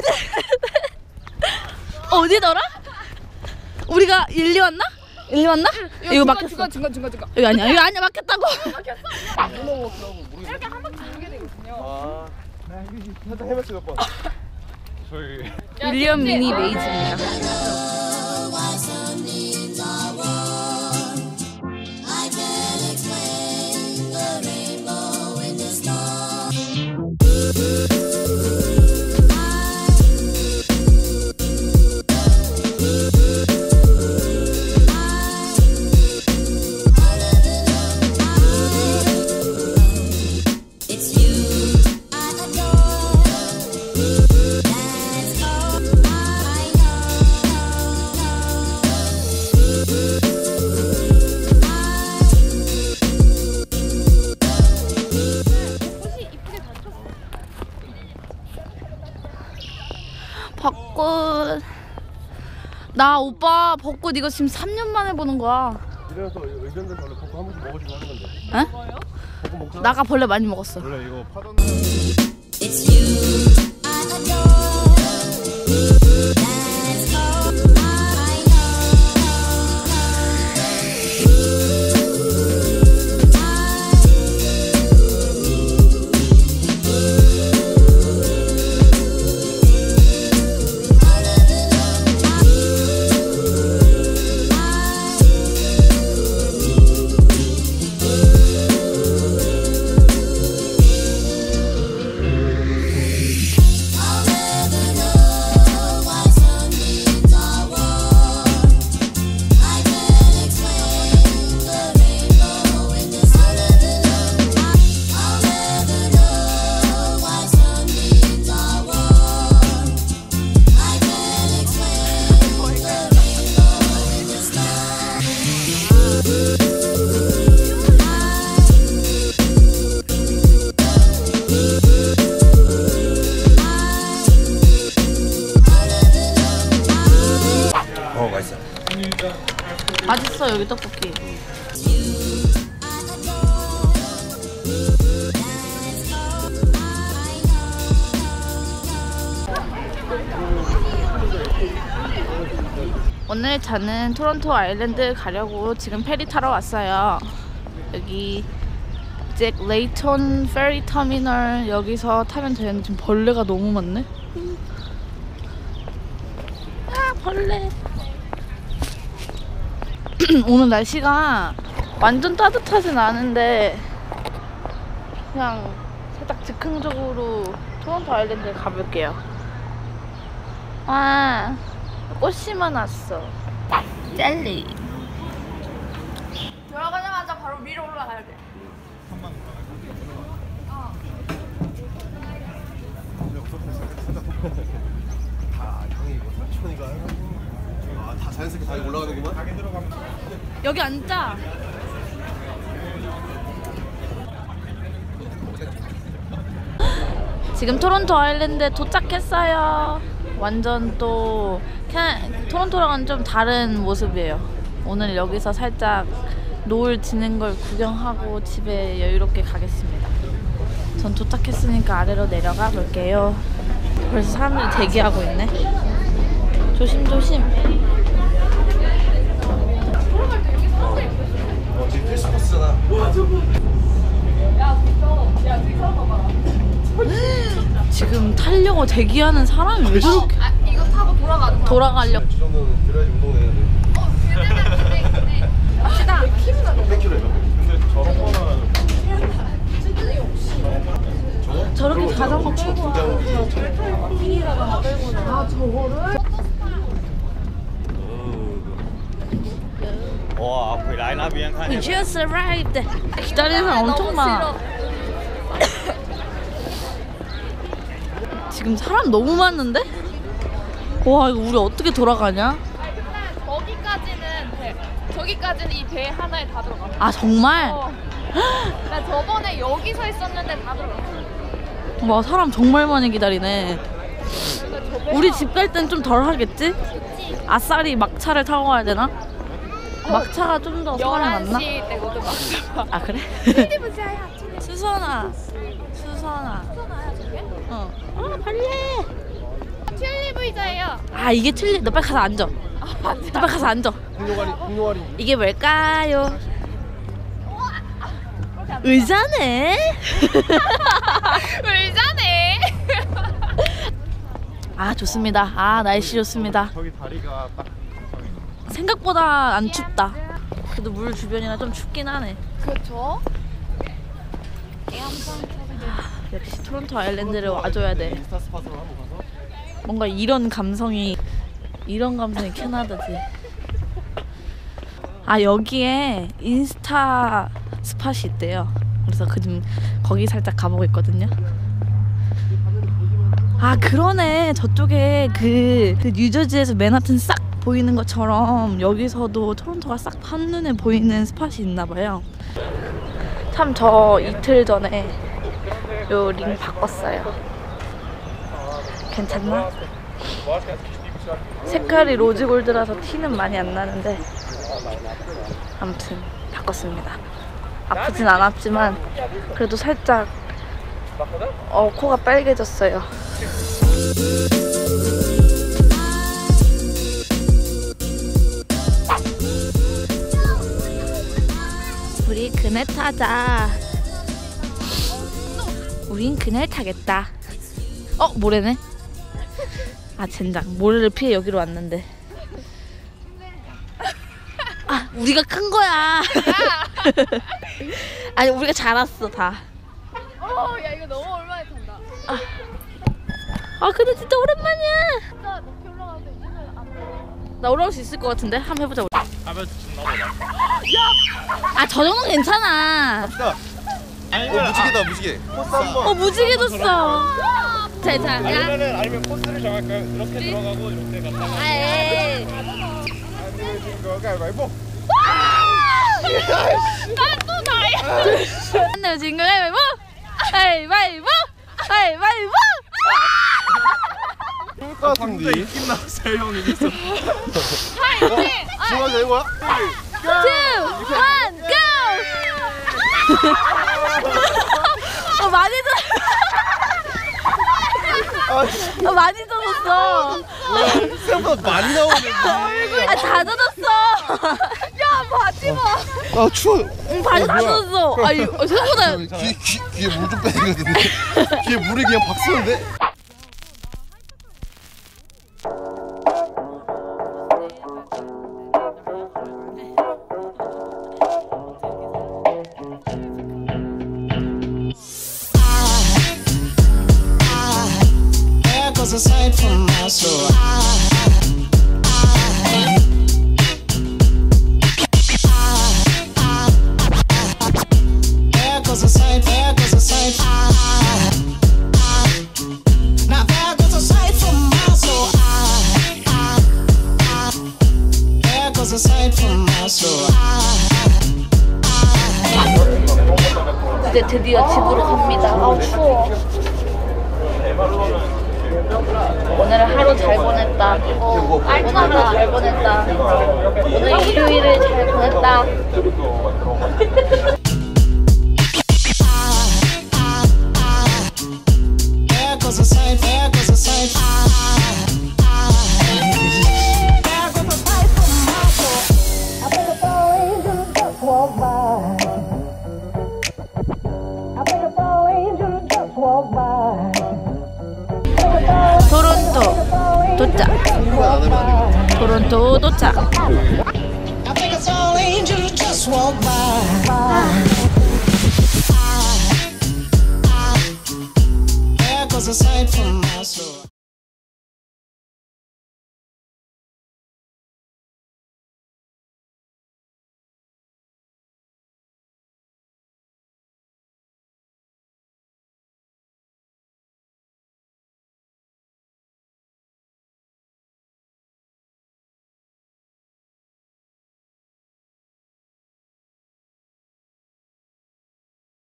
어디더라? 우리가 1, 2 왔나? 1, 2 왔나? 이거 막혔어. 중간. 이거 아니야. 이거 아니야. 막혔다고. 이렇게 한 바퀴 돌게 되거든요. 아, 살짝 헤맸어 몇 번. 저희 윌리엄 미니 메이즈입니다. 벚꽃. 나 오빠 벚꽃 이거 지금 3년 만에 보는 거야. 이래서 의견들 원래 벚꽃 한 번씩 먹어주고 하는 건데. 에? 벚꽃 먹자. 나가 벌레 많이 먹었어. 원래 이거 파던. 맛있어. 맛있어 여기 떡볶이. 오늘 저는 토론토 아일랜드 가려고 지금 페리 타러 왔어요. 여기 잭 레이턴 페리 터미널 여기서 타면 되는데 지금 벌레가 너무 많네. 아 벌레. 오늘 날씨가 완전 따뜻하진 않은데 그냥 살짝 즉흥적으로 토론토 아일랜드에 가볼게요. 와 꽃 심어놨어. 젤리. 들어가자마자 바로 위로 올라가야 돼. 다 형이 이거 삼촌이가 다 자연스럽게 다 올라가는구만. 여기 앉자. 지금 토론토 아일랜드에 도착했어요. 완전 또 그냥 토론토랑은 좀 다른 모습이에요. 오늘 여기서 살짝 노을 지는 걸 구경하고 집에 여유롭게 가겠습니다. 전 도착했으니까 아래로 내려가 볼게요. 벌써 사람들이 대기하고 있네. 조심조심. 지금 크리스마스잖아. 지금 타려고 대기하는 사람이 왜 저렇게 이거 타고 돌아가려고. 이 정도는 그래야지 운동을 해야 돼. 갑시다. 100kg예요. 근데 저런 거는 저렇게 자전거 끌고 와. Ồ, quỷ lại nó biến We just arrived. 기다리는 사람 엄청 많아. 지금 사람 너무 많은데? 와 이거 우리 어떻게 돌아가냐? 저기까지는 배. 저기까지는 이 배 하나에 다 들어가. 아 정말? 나 저번에 여기 서 있었는데 다 들어갔어. 와 사람 정말 많이 기다리네. 우리 집 갈 땐 좀 덜 하겠지? 아싸리 막차를 타고 가야 되나? 막차가 좀 더 사람이 많나? 11시 때거든 막차. 아 그래? 수선아 수선아 수선아야 저게? 어. 아 벌레. 피자예요. 아 이게 틀리. 너 빨리 가서 앉아. 너 빨리 가서 앉아. 공룡아리. 이게 뭘까요? 의자네. 의자네. 아 좋습니다. 아 날씨 좋습니다. 저기 다리가 딱. 생각보다 안 춥다. 그래도 물 주변이라 좀 춥긴 하네. 그렇죠. 역시 토론토 아일랜드를 와줘야 돼. 인스타 스팟으로 한번 가서. 뭔가 이런 감성이 캐나다지. 아 여기에 인스타 스팟이 있대요. 그래서 거기 살짝 가보고 있거든요. 아 그러네. 저쪽에 그 뉴저지에서 맨하튼 싹 보이는 것처럼 여기서도 토론토가 싹 한눈에 보이는 스팟이 있나봐요. 참 저 이틀 전에 요 링 바꿨어요. 괜찮나? 색깔이 로즈골드라서 티는 많이 안 나는데 아무튼 바꿨습니다. 아프진 않았지만 그래도 살짝 코가 빨개졌어요. 우리 그네 타자. 우린 그네 타겠다. 모래네. 아 젠장. 모래를 피해 여기로 왔는데. 아 우리가 큰 거야. 아니 우리가 잘 왔어 다. 야 이거 너무 오랜만에 탄다. 아 근데 진짜 오랜만이야. 진짜 높이 올라가는데 이제는 안 돼. 나 올라올 수 있을 것 같은데. 한번 해보자 우리. 하면 나도 아 저 정도는 괜찮아. 무지개다 무지개. 코스 한번. 무지개 줬어. 자. 아니면 코스를 정할까요? 이렇게 들어가고 이렇게 갔다가 에이. 가위바위보. 난또 나야. 안내요 지금 가위바위보. 가위바위보. 가위바위보. 좋을 것 같은데. 느낌 나왔어요 형 이겼어. 지금 하는 거야? 2, 1, go! 많이 많이 젖었어. 생각보다 많이 나오네. 다 젖었어. 야 바지 마. 아 추워. 바지 다 젖었어. 아니 생각보다. 귀에 물 좀 빼야 되거든요. 귀에 물이 그냥 박 쏘는데. Aside from my soul, there goes a sight, now there goes a sight from my soul, there goes a sight from my soul. 이제 드디어 집으로 갑니다. 아우 추워. 오늘 하루 잘 보냈다. 오늘 하루 잘 보냈다. 오늘 일요일을 잘 보냈다. There goes a sight, there goes a sight. There goes a sight from my soul. I think a fall angel just walked by. I think a fall angel just walked by. 토론토 도착. 토론토 도착. I think a fall angel just walked by.